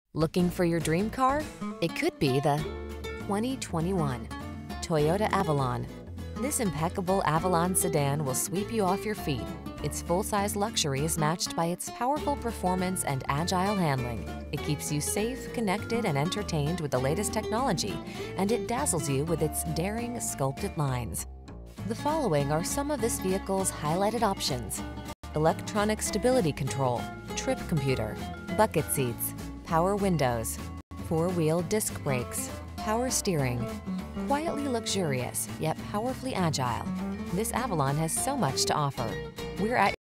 Looking for your dream car? It could be the 2021 Toyota Avalon. This impeccable Avalon sedan will sweep you off your feet. Its full-size luxury is matched by its powerful performance and agile handling. It keeps you safe, connected, and entertained with the latest technology, and it dazzles you with its daring, sculpted lines. The following are some of this vehicle's highlighted options: electronic stability control, trip computer, bucket seats, power windows, four-wheel disc brakes, power steering. Quietly luxurious, yet powerfully agile, this Avalon has so much to offer. We're at